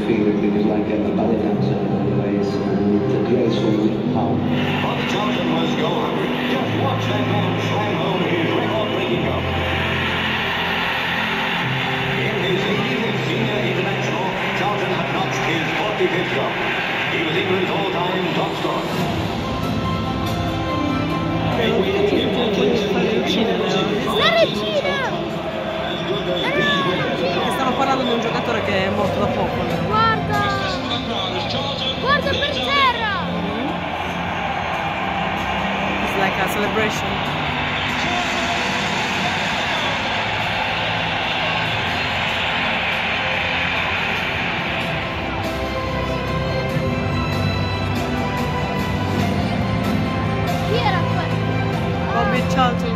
feeling because, like a ballet dancer, anyways, the graceful power. But Johnson was goal hungry. Just watch that man slam home his record-breaking goal. In his 85th senior international, Johnson had notched his 45th goal. He was England's all-time top scorer. Stiamo parlando di un giocatore che è morto da poco. Guarda! Guarda per terra! It's like a celebration. Chi era questo? Bobby Charlton.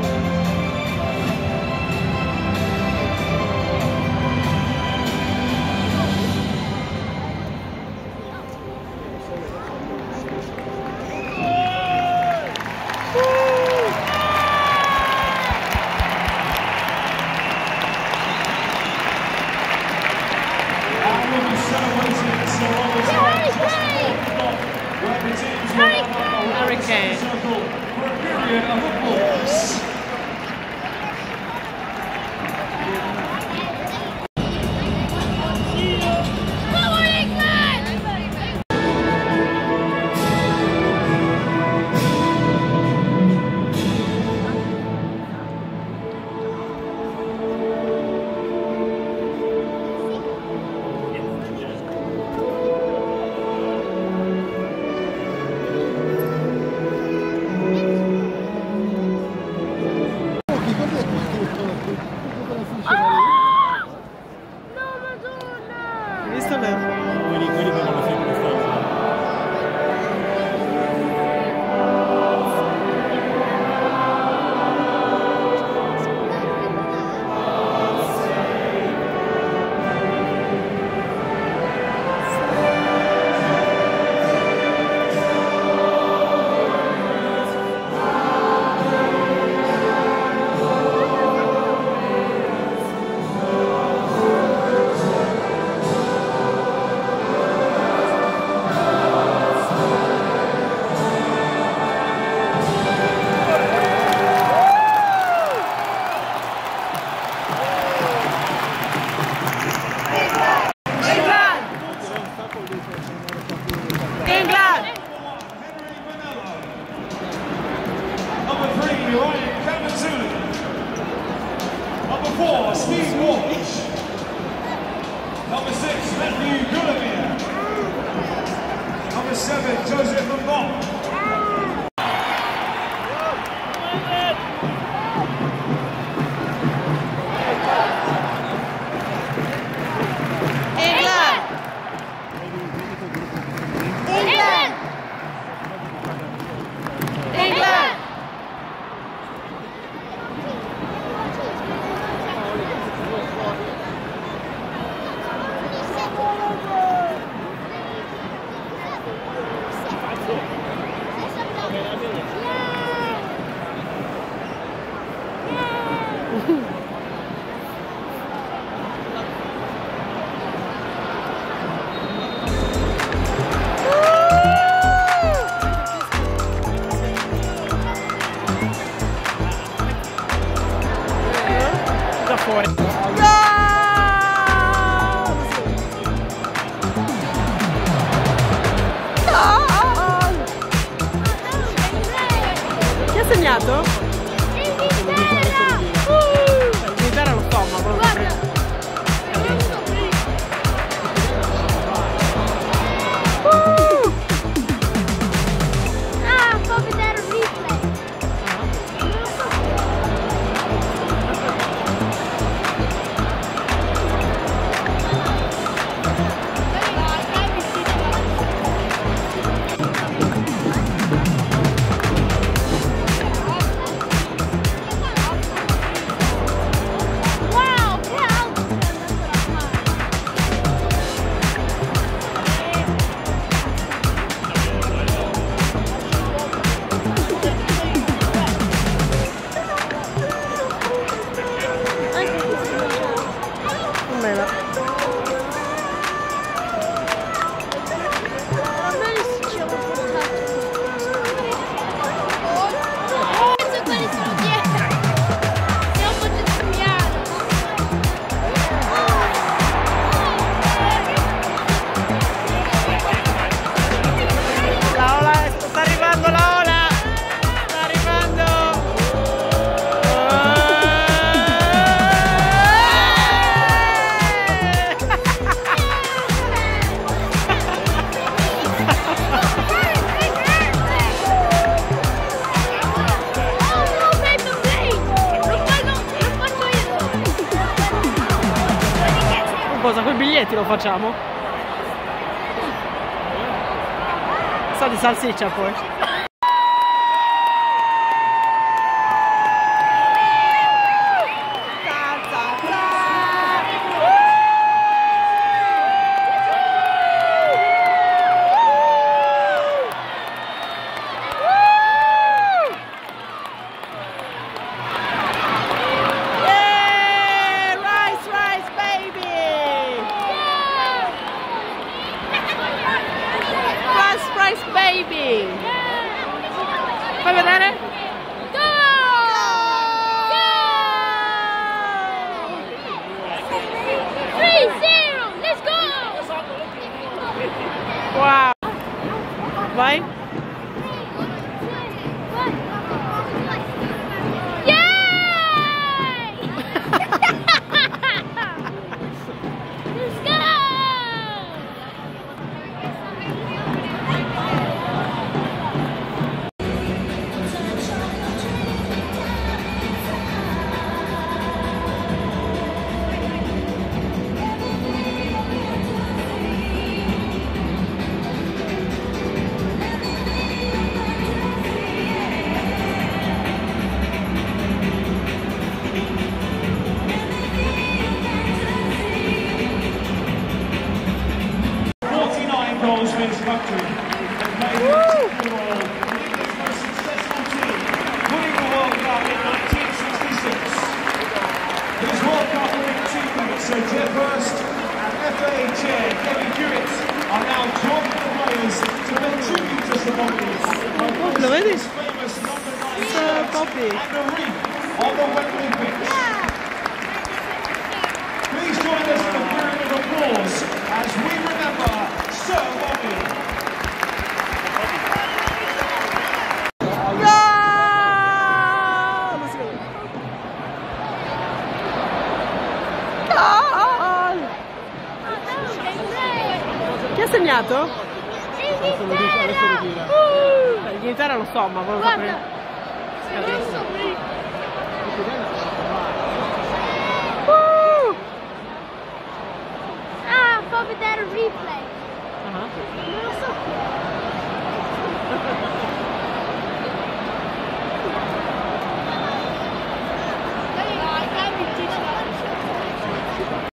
Hurricane. For a period of applause. Visto le... Quelli che non lo fanno Number 4, Steve Walsh. Number 6, Matthew Goulamir. Number 7, Joseph Mbong. Fuori. Chi ha segnato? L'Inghilterra lo so, ma proprio. Fa vedere un replay. spaghetti lo facciamo? Sa di salsiccia poi. Baby! Fai vedere? Go! Go! 3-0! Let's go! Wow! Vai! Yay! Let's go! Goals for his country and made the world England's most successful team, winning the World Cup in 1966. His World Cup winning teammates, so Jeff Hurst and FA Chair Kevin Hewitt, are now joining the players to pay tribute to Sir Bobby Lo vedi? his famous number 9 Sir shirt Bobby. and the wreath on the Wembley pitch. Please join us in a period of applause as we remember Sir Bobby. Chi ha segnato? L'Inghilterra lo so, ma volevo sapere. Ah, fa vedere il replay. Ah. Non lo so.